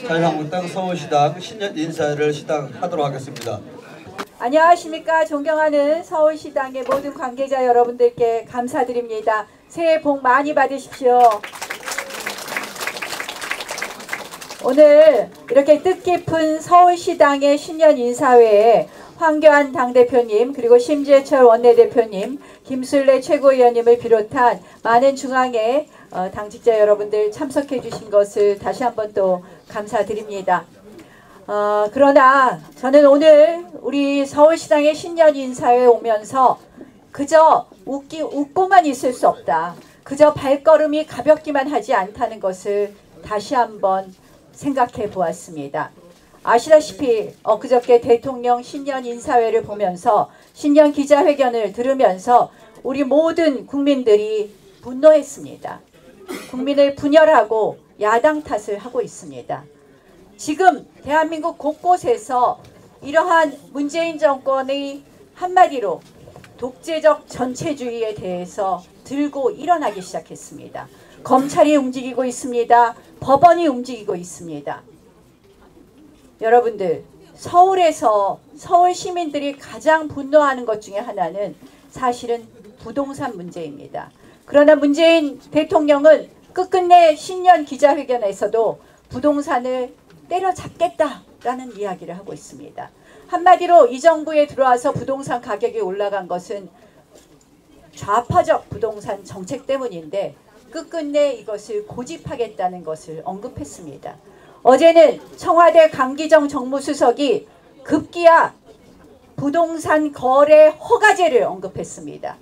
자유한국당 서울시당 신년 인사를 시작하도록 하겠습니다. 안녕하십니까. 존경하는 서울시당의 모든 관계자 여러분들께 감사드립니다. 새해 복 많이 받으십시오. 오늘 이렇게 뜻깊은 서울시당의 신년 인사회에 황교안 당대표님, 그리고 심재철 원내대표님, 김술래 최고위원님을 비롯한 많은 중앙의 당직자 여러분들 참석해 주신 것을 다시 한번 또 감사드립니다. 그러나 저는 오늘 우리 서울시당의 신년 인사회에 오면서 그저 웃고만 있을 수 없다. 그저 발걸음이 가볍기만 하지 않다는 것을 다시 한번 생각해 보았습니다. 아시다시피 엊그저께 대통령 신년 인사회를 보면서 신년 기자회견을 들으면서 우리 모든 국민들이 분노했습니다. 국민을 분열하고 야당 탓을 하고 있습니다. 지금 대한민국 곳곳에서 이러한 문재인 정권의 한마디로 독재적 전체주의에 대해서 들고 일어나기 시작했습니다. 검찰이 움직이고 있습니다. 법원이 움직이고 있습니다. 여러분들, 서울에서 서울 시민들이 가장 분노하는 것 중에 하나는 사실은 부동산 문제입니다. 그러나 문재인 대통령은 끝끝내 신년 기자회견에서도 부동산을 때려잡겠다라는 이야기를 하고 있습니다. 한마디로 이 정부에 들어와서 부동산 가격이 올라간 것은 좌파적 부동산 정책 때문인데 끝끝내 이것을 고집하겠다는 것을 언급했습니다. 어제는 청와대 강기정 정무수석이 급기야 부동산 거래 허가제를 언급했습니다.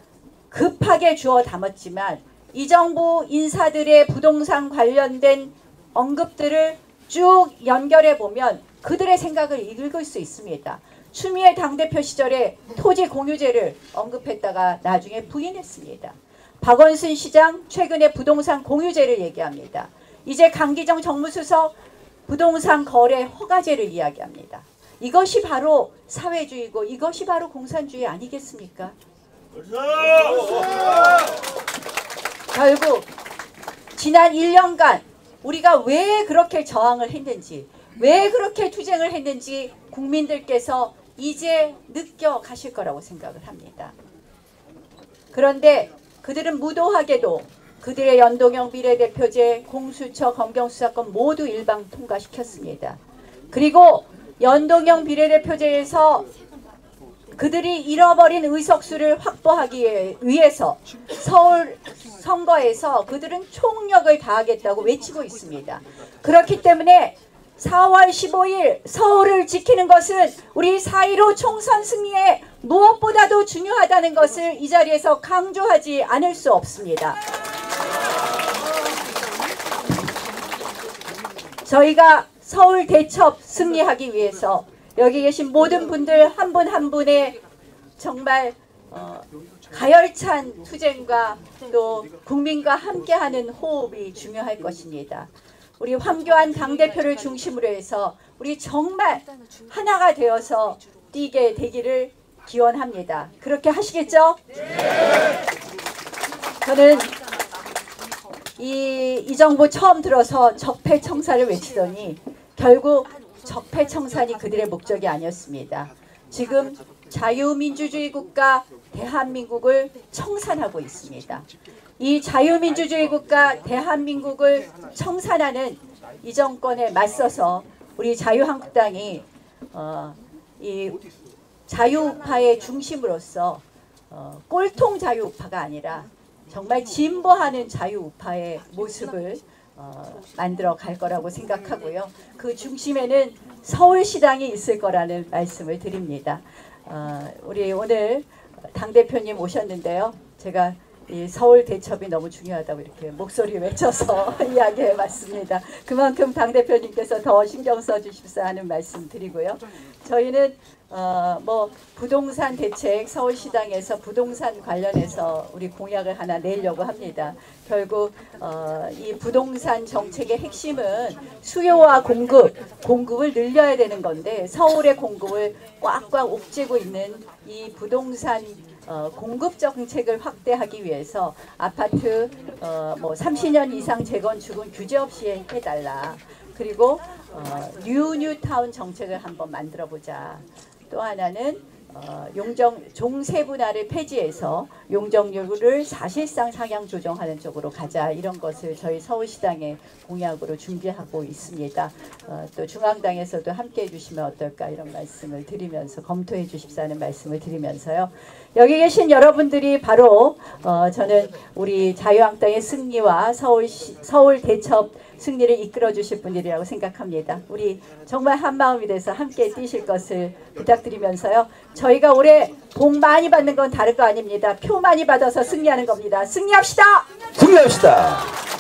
급하게 주워 담았지만 이 정부 인사들의 부동산 관련된 언급들을 쭉 연결해 보면 그들의 생각을 읽을 수 있습니다. 추미애 당대표 시절에 토지 공유제를 언급했다가 나중에 부인했습니다. 박원순 시장 최근에 부동산 공유제를 얘기합니다. 이제 강기정 정무수석 부동산 거래 허가제를 이야기합니다. 이것이 바로 사회주의고 이것이 바로 공산주의 아니겠습니까? 결국 지난 1년간 우리가 왜 그렇게 저항을 했는지, 왜 그렇게 투쟁을 했는지 국민들께서 이제 느껴가실 거라고 생각을 합니다. 그런데 그들은 무도하게도 그들의 연동형 비례대표제, 공수처, 검경수사권 모두 일방 통과시켰습니다. 그리고 연동형 비례대표제에서 그들이 잃어버린 의석수를 확보하기 위해서 서울 선거에서 그들은 총력을 다하겠다고 외치고 있습니다. 그렇기 때문에 4월 15일 서울을 지키는 것은 우리 4.15 총선 승리에 무엇보다도 중요하다는 것을 이 자리에서 강조하지 않을 수 없습니다. 저희가 서울 대첩 승리하기 위해서 여기 계신 모든 분들 한 분 한 분의 정말 가열찬 투쟁과 또 국민과 함께하는 호흡이 중요할 것입니다. 우리 황교안 당대표를 중심으로 해서 우리 정말 하나가 되어서 뛰게 되기를 기원합니다. 그렇게 하시겠죠? 네. 저는 이 정부 처음 들어서 적폐청산을 외치더니 결국 적폐청산이 그들의 목적이 아니었습니다. 지금 자유민주주의 국가 대한민국을 청산하고 있습니다. 이 자유민주주의 국가 대한민국을 청산하는 이 정권에 맞서서 우리 자유한국당이 이 자유우파의 중심으로서 꼴통 자유우파가 아니라 정말 진보하는 자유우파의 모습을 만들어 갈 거라고 생각하고요. 그 중심에는 서울시당이 있을 거라는 말씀을 드립니다. 우리 오늘 당대표님 오셨는데요. 제가 이 서울 대첩이 너무 중요하다고 이렇게 목소리 외쳐서 이야기해 봤습니다. 그만큼 당대표님께서 더 신경 써주십사 하는 말씀 드리고요. 저희는 뭐 부동산 대책 서울시당에서 부동산 관련해서 우리 공약을 하나 내려고 합니다. 결국 이 부동산 정책의 핵심은 수요와 공급을 늘려야 되는 건데 서울의 공급을 꽉꽉 옥죄고 있는 이 부동산 공급 정책을 확대하기 위해서 아파트 뭐 30년 이상 재건축은 규제 없이 해달라. 그리고 뉴타운 정책을 한번 만들어 보자. 또 하나는 종세분할을 폐지해서 용적률을 사실상 상향 조정하는 쪽으로 가자. 이런 것을 저희 서울시당의 공약으로 준비하고 있습니다. 또 중앙당에서도 함께해 주시면 어떨까 이런 말씀을 드리면서 검토해 주십사는 말씀을 드리면서요. 여기 계신 여러분들이 바로 저는 우리 자유한국당의 승리와 서울 대첩 승리를 이끌어 주실 분들이라고 생각합니다. 우리 정말 한마음이 돼서 함께 뛰실 것을 부탁드리면서요. 저희가 올해 복 많이 받는 건 다른 거 아닙니다. 표 많이 받아서 승리하는 겁니다. 승리합시다. 승리합시다.